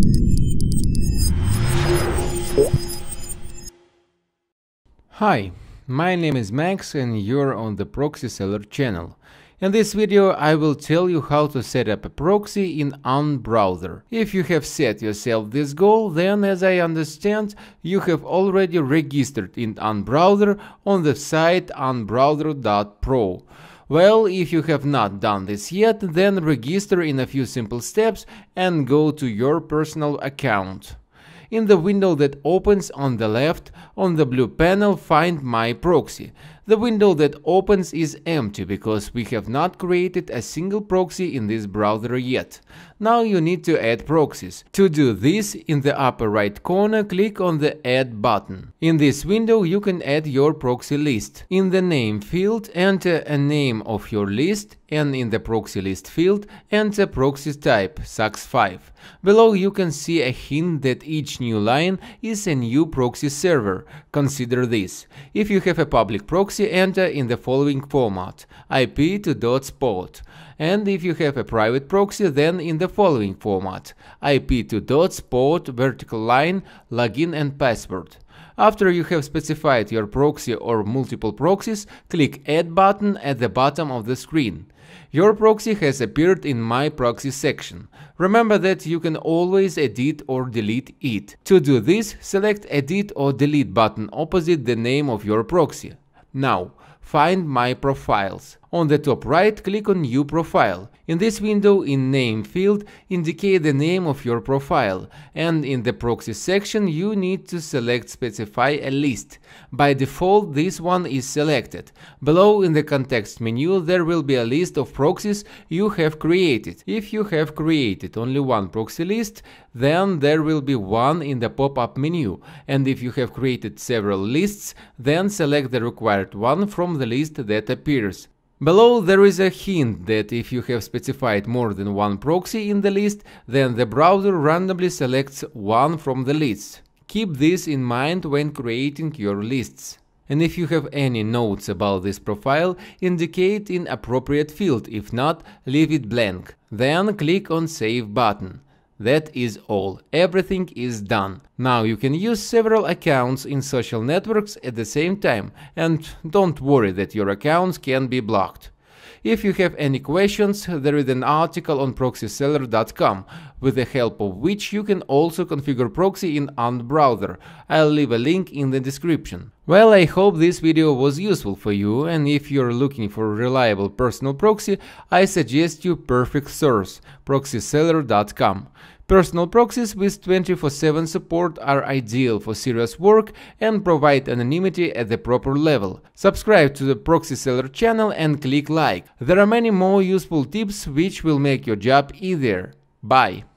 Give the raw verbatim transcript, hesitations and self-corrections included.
Hi, my name is Max and you're on the Proxy-Seller channel. In this video I will tell you how to set up a proxy in AntBrowser. If you have set yourself this goal, then as I understand, you have already registered in AntBrowser on the site ant browser dot pro. Well, if you have not done this yet, then register in a few simple steps and go to your personal account. In the window that opens on the left, on the blue panel, find My Proxy. The window that opens is empty because we have not created a single proxy in this browser yet. Now you need to add proxies. To do this, in the upper right corner, click on the Add button. In this window you can add your proxy list. In the name field, enter a name of your list, and in the proxy list field, enter proxy type S A X five. Below you can see a hint that each new line is a new proxy server. Consider this. If you have a public proxy, enter in the following format: I P to dot spot. And if you have a private proxy, then in the following format: I P to dot spot, vertical line, login and password. After you have specified your proxy or multiple proxies, click Add button at the bottom of the screen. Your proxy has appeared in My Proxy section. Remember that you can always edit or delete it. To do this, select Edit or Delete button opposite the name of your proxy. Now, find My Profiles. On the top right, click on New Profile. In this window, in Name field, indicate the name of your profile, and in the Proxy section you need to select Specify a list. By default, this one is selected. Below in the context menu there will be a list of proxies you have created. If you have created only one proxy list, then there will be one in the pop-up menu, and if you have created several lists, then select the required one from the list that appears. Below there is a hint that if you have specified more than one proxy in the list, then the browser randomly selects one from the list. Keep this in mind when creating your lists. And if you have any notes about this profile, indicate in appropriate field. If not, leave it blank. Then click on Save button. That is all. Everything is done. Now you can use several accounts in social networks at the same time, and don't worry that your accounts can be blocked. If you have any questions, there is an article on Proxy Seller dot com, with the help of which you can also configure proxy in AntBrowser. I'll leave a link in the description. Well, I hope this video was useful for you, and if you're looking for a reliable personal proxy, I suggest you perfect source, Proxy Seller dot com. Personal proxies with twenty-four seven support are ideal for serious work and provide anonymity at the proper level. Subscribe to the Proxy Seller channel and click like. There are many more useful tips which will make your job easier. Bye!